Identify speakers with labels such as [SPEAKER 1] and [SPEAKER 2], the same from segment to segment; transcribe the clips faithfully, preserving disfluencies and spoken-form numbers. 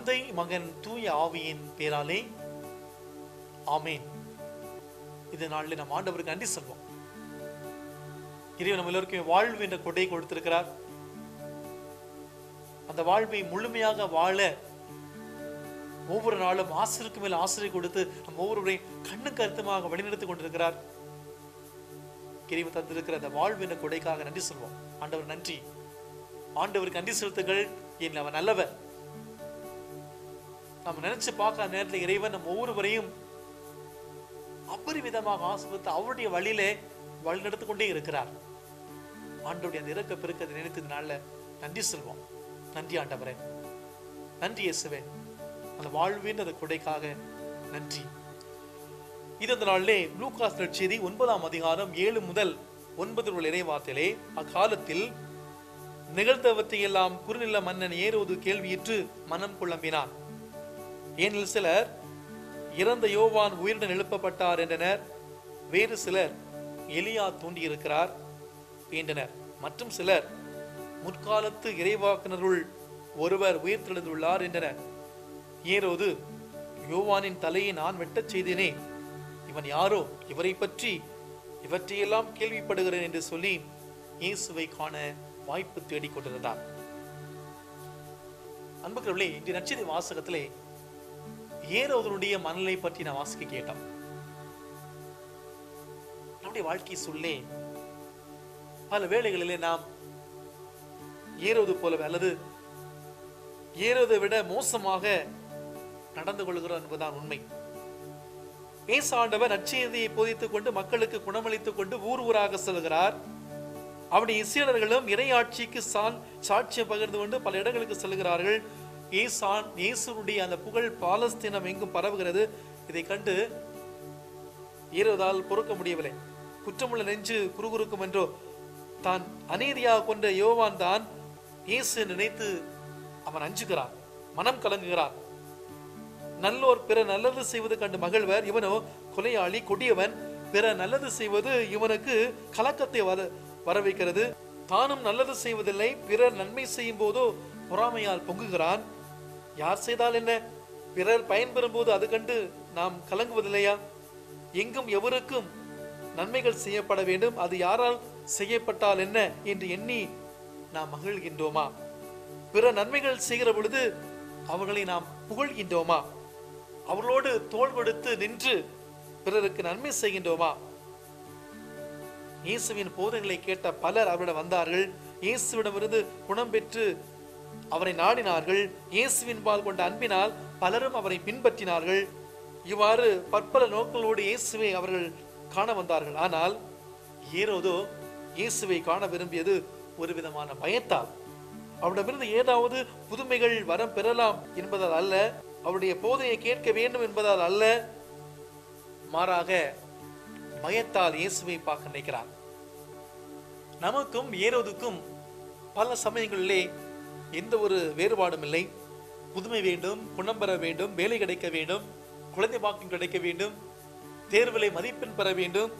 [SPEAKER 1] தந்தை, மகன், தூய ஆவியின் பேராலே ஆமேன். இந்த நாளில் நம் ஆண்டவருக்கு நன்றி சொல்வோம். இறைவன் நம்ம எல்லோருக்கும் வாழ்வு என்ற கொடையை கொடுத்திருக்கிறார். அந்த வாழ்வை முழுமையாக வாழ ஒவ்வொரு நாளும் ஆசிரியருக்கு மேல் ஆசிரியர் கொடுத்து நம்ம ஒவ்வொருவரையும் கண்ணு கருத்துமாக வழிநடத்தி கொண்டிருக்கிறார். இறைவன் தந்திருக்கிற அந்த வாழ்வு என்ற கொடைக்காக நன்றி சொல்வோம். ஆண்டவர் நன்றி. ஆண்டவருக்கு நன்றி செலுத்துங்கள். ஏன் அவர் நல்லவர். நம்ம நினைச்சு பார்க்காத நேரத்தில் இறைவன் நம்ம ஒவ்வொருவரையும் அபரிமிதமாக ஆசிர்வதித்து அவருடைய வழியிலே வழிநடத்தி கொண்டே இருக்கிறார். ஆண்டவருடைய அந்த இறக்க பெருக்கத்தை நினைத்ததுனால நன்றி சொல்வோம். நன்றி ஆண்டவரே, நன்றி இயேசுவே, அந்த வாழ்வின் அந்த கொடைக்காக நன்றி. இது அந்த நாளிலே லூக்காஸ் நற்செய்தி ஒன்பதாம் அதிகாரம் ஏழு முதல் ஒன்பது உள்ள இறைவார்த்தையிலே, அக்காலத்தில் நிகழ்ந்தவற்றை எல்லாம் குறுநில மன்னன் ஏரோது கேள்வியிற்று மனம் குழம்பினான். ஏனில் சிலர் இறந்த யோவான் உயிருடன் எழுப்பப்பட்டார் என்றனர். வேறு சிலர் எலியா தோன்றியிருக்கிறார் என்றனர். மற்றும் சிலர் முற்காலத்து இறைவாக்கினருள் ஒருவர் உயிர் தெழுந்துள்ளார் என்றனர். ஏரோது, யோவானின் தலையை நான் வெட்டச் செய்தேனே, இவன் யாரோ, இவரை பற்றி இவற்றையெல்லாம் கேள்விப்படுகிறேன் என்று சொல்லி இயேசுவை காண வாய்ப்பு தேடிக் கொண்டிருந்தார். அன்புக்குரியவர்களே, இன்றைய நற்செய்தி வாசகத்திலே ஏரோதனுடைய மனநிலை பற்றி நான் வாசிக்க கேட்டோம். நம்முடைய வாழ்க்கை சொல்லே பல வேளைகளிலே நாம் ஏரோது போலவே அல்லது ஏரோதை விட மோசமாக நடந்து கொள்கிறோம் என்பதுதான் உண்மை. இயேசு ஆண்டவர் நற்செய்தியை போதித்துக் கொண்டு மக்களுக்கு குணமளித்துக் கொண்டு ஊர் ஊராக செல்கிறார். அவருடைய இஸ்ரவேலர்களும் இறையாட்சிக்கு சான் சாட்சியம் பகிர்ந்து கொண்டு பல இடங்களுக்கு செல்கிறார்கள். ஏசான் இயேசுனுடைய அந்த புகழ் பாலஸ்தீனம் எங்கும் பரவுகிறது. இதை கண்டு ஏரோதால் பொறுக்க முடியவில்லை. குற்றமுள்ள நெஞ்சு குறுகுறுக்கும் என்றோ, தான் அநீதியாக கொண்ட யோவான் தான் இயேசு நினைத்து அவன் அஞ்சுகிறான், மனம் கலங்குகிறான். நல்லோர் பிற நல்லது செய்வது கண்டு மகிழ்வர், இவனோ கொலையாளி, கொடியவன். பிற நல்லது செய்வது இவனுக்கு கலக்கத்தை வர வர வைக்கிறது. தானும் நல்லது செய்வதில்லை, பிறர் நன்மை செய்யும் போதோ பொறாமையால் பொங்குகிறான். யார் செய்தால் என்ன, பிறர் பயன்பெறும் போது அது கண்டு நாம் கலங்குவதில்லையா? எங்கும் எவருக்கும் நன்மைகள் செய்யப்பட வேண்டும், அது யாரால் செய்யப்பட்டால் என்ன என்று எண்ணி நாம் மகிழ்கின்றோமா? பிற நன்மைகள் செய்கிற பொழுது அவர்களை நாம் புகழ்கின்றோமா? அவர்களோடு தோள் கொடுத்து நின்று பிறருக்கு நன்மை செய்கின்றோமா? இயேசுவின் போதனைகளை கேட்ட பலர் அவரிடம் வந்தார்கள். இயேசுவிடமிருந்து குணம் பெற்று அவரை நாடினார்கள். இயேசுவின் பால் கொண்ட அன்பினால் பலரும் அவரை பின்பற்றினார்கள். இவ்வாறு பற்பல நோக்கங்களோடு இயேசுவை அவர்கள் காண வந்தார்கள். ஆனால் ஏரோதோ இயேசுவை காண விரும்பியது ஒரு விதமான பயத்தால். அவரிடமிருந்து ஏதாவது புதுமைகள் வரம் பெறலாம் என்பதால் அல்ல, அவருடைய போதையை கேட்க வேண்டும் என்பதால் அல்ல, மாறாக பயத்தால் இயேசுவை பார்க்க நினைக்கிறார். நமக்கும் ஏரோதுக்கும் பல சமயங்களிலே எந்த ஒரு வேறுபாடும் இல்லை. புதுமை வேண்டும், குணம் பெற வேண்டும், வேலை கிடைக்க வேண்டும், குழந்தை பாக்கியம் கிடைக்க வேண்டும், தேர்விலை மதிப்பெண் பெற வேண்டும்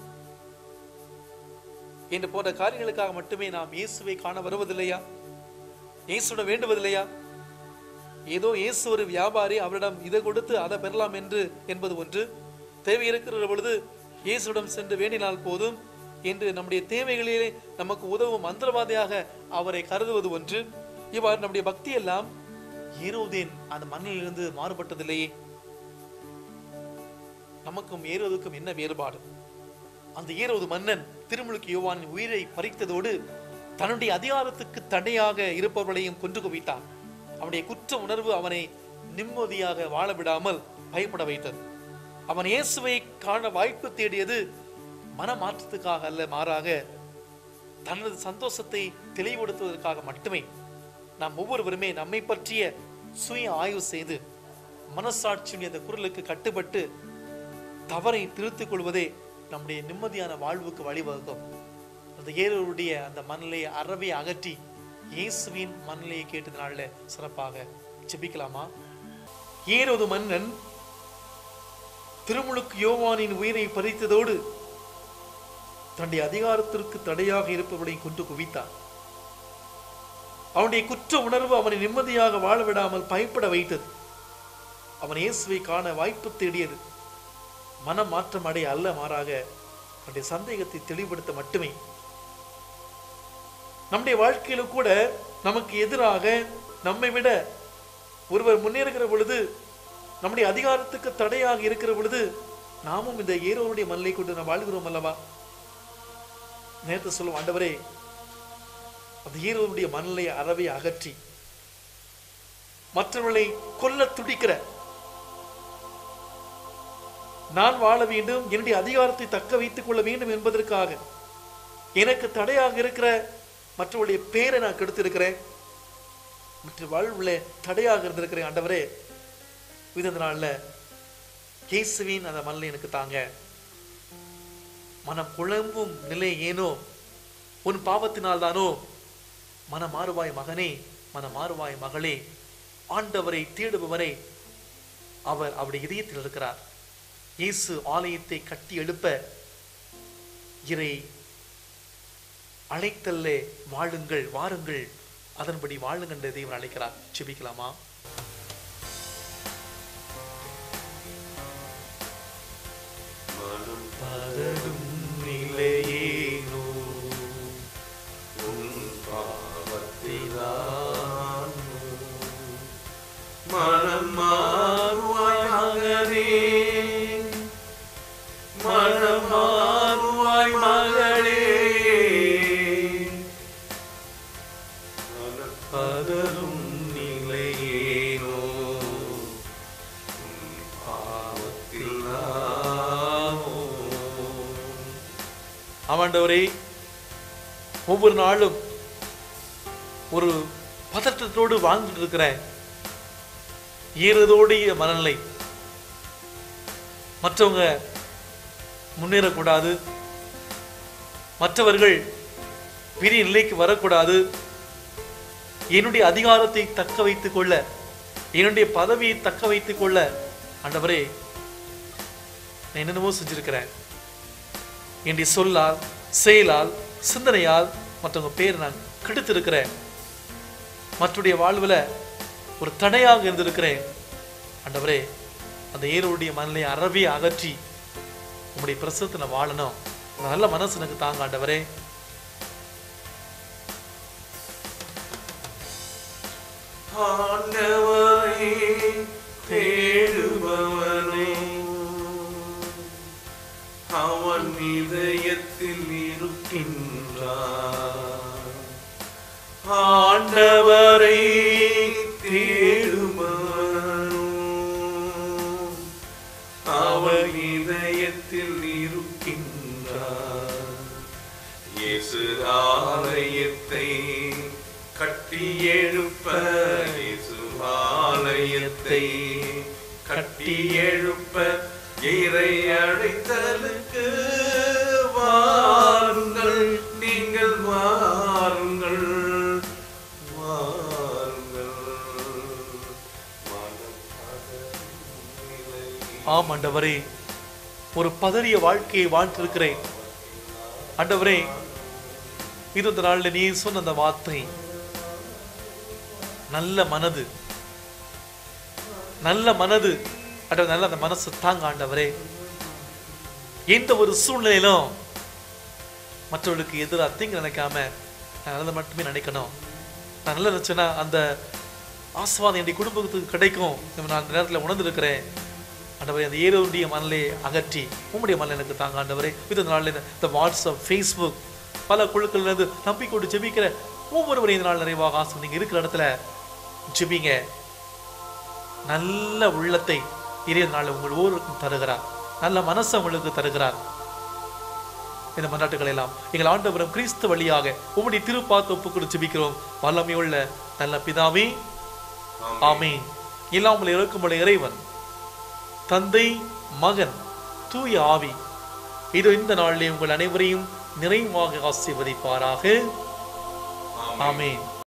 [SPEAKER 1] என்ற போன்ற காரியங்களுக்காக மட்டுமே நாம் இயேசுவை காண வருவதில்லையா? இயேசுடன் வேண்டுவதில்லையா? ஏதோ இயேசு ஒரு வியாபாரி, அவரிடம் இதை கொடுத்து அதை பெறலாம் என்று என்பது ஒன்று. தேவை இருக்கிற பொழுது இயேசுடன் சென்று வேண்டினால் போதும் என்று நம்முடைய தேவைகளிலே நமக்கு உதவும் மந்திரவாதியாக அவரை கருதுவது ஒன்று. இவ்வாறு நம்முடைய பக்தி எல்லாம் ஏரோதின் அந்த மண்ணிலிருந்து மாறுபட்டதில்லையே. நமக்கும் ஏரோதுக்கும் என்ன வேறுபாடு? அந்த ஏரோது மன்னன் திருமுழுக்கு யோவானின் உயிரை பறித்ததோடு தன்னுடைய அதிகாரத்துக்கு தடையாக இருப்பவர்களையும் கொன்று குவித்தான். அவனுடைய குற்ற உணர்வு அவனை நிம்மதியாக வாழ விடாமல் பயப்பட வைத்தது. அவன் இயேசுவை காண வாய்ப்பு தேடியது மனமாற்றத்துக்காக அல்ல, மாறாக தனது சந்தோஷத்தை தெளிவுபடுத்துவதற்காக மட்டுமே. நாம் ஒவ்வொருவருமே நம்மை பற்றிய சுய ஆய்வு செய்து மனசாட்சியின் அந்த குரலுக்கு கட்டுப்பட்டு தவறை திருத்திக் கொள்வதே நம்முடைய நிம்மதியான வாழ்வுக்கு வழிவகுக்கும். அந்த ஏரோதுடைய அந்த மனநிலையை அறவே அகற்றி இயேசுவின் மனநிலையை கேட்டதுனால சிறப்பாக ஜெபிக்கலாமா? ஏரோது மன்னன் திருமுழுக்கு யோவானின் உயிரை பறித்ததோடு தன்னுடைய அதிகாரத்திற்கு தடையாக இருப்பவர்களை கொண்டு குவித்தான். அவனுடைய குற்ற உணர்வு அவனை நிம்மதியாக வாழ விடாமல் பயப்பட வைத்தது. அவன் இயேசுவை காண வாய்ப்பு தேடியது மன மாற்றம் அடைய அல்ல, மாறாக அவனுடைய சந்தேகத்தை தெளிவுபடுத்த மட்டுமே. நம்முடைய வாழ்க்கையில கூட நமக்கு எதிராக நம்மை விட ஒருவர் முன்னேறுகிற பொழுது, நம்முடைய அதிகாரத்துக்கு தடையாக இருக்கிற பொழுது, நாமும் இந்த ஏரோருடைய மல்லை கொண்டு நாம் வாழ்கிறோம் அல்லவா? நேரத்தை சொல்லுவோம், ஆண்டவரே அந்த ஏரோருடைய மணலை அறவை அகற்றி மற்றவர்களை கொல்ல துடிக்கிற நான் வாழ வேண்டும், என்னுடைய அதிகாரத்தை தக்க வைத்துக் கொள்ள வேண்டும் என்பதற்காக எனக்கு தடையாக இருக்கிற மற்றவருடைய பேரை நான் கெடுத்திருக்கிறேன், மற்ற வாழ்வுல தடையாக இருந்திருக்கிறேன். ஆண்டவரே இந்த நாள்ல இயேசுவின் அந்த மணலை எனக்கு தாங்க. மனம் குழம்பும் நிலை ஏனோ உன் பாவத்தினால் தானோ, மன மாறுவாய் மகனே, மன மாறுவாய் மகளே, ஆண்டவரை தேடுபவரை அவர் அவருடைய இதயத்தில் இருக்கிறார். இயேசு ஆலயத்தை கட்டி எழுப்ப இறை அழைத்தல்லே வாழுங்கள், வாருங்கள், அதன்படி வாழுங்கள் என்று தேவன் அழைக்கிறார். ஜெபிக்கலாமா? மனம் பதறும் நிலையேனோ உன் பாவத்தினால், மனம் மாறுவாய் மகனே, மனம் மாறுவாய் மகளே, பதறும் நிலையேனோ பாவத்தில் நாமோ. ஆண்டவரே, ஒவ்வொரு நாளும் ஒரு பதற்றத்தோடு வாழ்ந்துட்டு இருக்கிறேன். ஏறதோடைய மனநிலை, மற்றவங்க முன்னேறக்கூடாது, மற்றவர்கள் பெரிய நிலைக்கு வரக்கூடாது, என்னுடைய அதிகாரத்தை தக்க வைத்துக் கொள்ள, என்னுடைய பதவியை தக்க வைத்துக் கொள்ள ஆண்டவரே நான் என்னென்னவோ செஞ்சிருக்கிறேன். என்னுடைய சொல்லால், செயலால், சிந்தனையால் மற்றவங்க பேர் நான் கெடுத்திருக்கிறேன். மற்றவருடைய வாழ்வில் ஒரு தடையாக இருந்திருக்கிறேன். ஆண்டவரே, அந்த ஏரோடைய மனலை அறவே அகற்றி உங்களுடைய பிரசத்துல வாழணும். நல்ல மனசு எனக்கு தாங்க ஆண்டவரே. ஆண்டவரே தேடுபவனே, அவன் இதயத்தில் இருக்கின்றார். ஆண்டவரை தேடுபவனோ அவன் இதயத்தில் இருக்கின்றார். இயேசு ஆலயத்தை கட்டி எழுப்ப, இயேசு ஆலயத்தை கட்டி எழுப்ப, இறை அழைத்தலுக்கு வாருங்கள், நீங்கள் வாருங்கள், வாருங்கள். ஆம் ஆண்டவரே, ஒரு பதறிய வாழ்க்கையை வாழ்ந்திருக்கிறேன். ஆண்டவரே, இந்த நாளில் நீ சொன்ன அந்த வார்த்தை, நல்ல மனது, நல்ல மனது, நல்ல அந்த மனசு தாங்க ஆண்டவரே. எந்த ஒரு சூழ்நிலையிலும் மற்றவர்களுக்கு எதிராக தீங்கு நினைக்காம நான் நல்லதை மட்டுமே நினைக்கணும். நான் நல்லா நினைச்சேன்னா அந்த ஆசீர்வாதம் என்னுடைய குடும்பத்துக்கு கிடைக்கும். நான் அந்த நேரத்தில் உணர்ந்திருக்கிறேன். ஆண்டவரே, அந்த ஏரோடைய மனலை அகற்றி உங்களுடைய மனலை எனக்கு தாங்க ஆண்டவரே. இந்த நாளில் இந்த வாட்ஸ்அப், ஃபேஸ்புக், பல குழுக்கள் இருந்து நம்பிக்கொண்டு ஜெபிக்கிற ஒவ்வொருவரையும் இந்த நாள் நிறைவாக ஆசை நீங்க இருக்கிற இடத்துல ஜெபிங்க. நல்ல உள்ளத்தை இறைய நாள் உங்கள் ஒவ்வொருக்கும் தருகிறார். நல்ல மனசை உங்களுக்கு தருகிறார். இந்த மன்றாட்டுகள் எல்லாம் எங்கள் ஆண்டவரும் கிறிஸ்து வழியாக உம்முடைய திருப்பாத்து ஒப்புக்கொடு ஜெபிக்கிறோம். வல்லமையுள்ள நல்ல பிதாவே, ஆமென். எல்லாம் உங்களை இருக்கும்போது இறைவன் தந்தை, மகன், தூய ஆவி இது இந்த நாளிலே உங்கள் அனைவரையும் நிறைவாக ஆசீர்வதிப்பாராக. ஆமென்.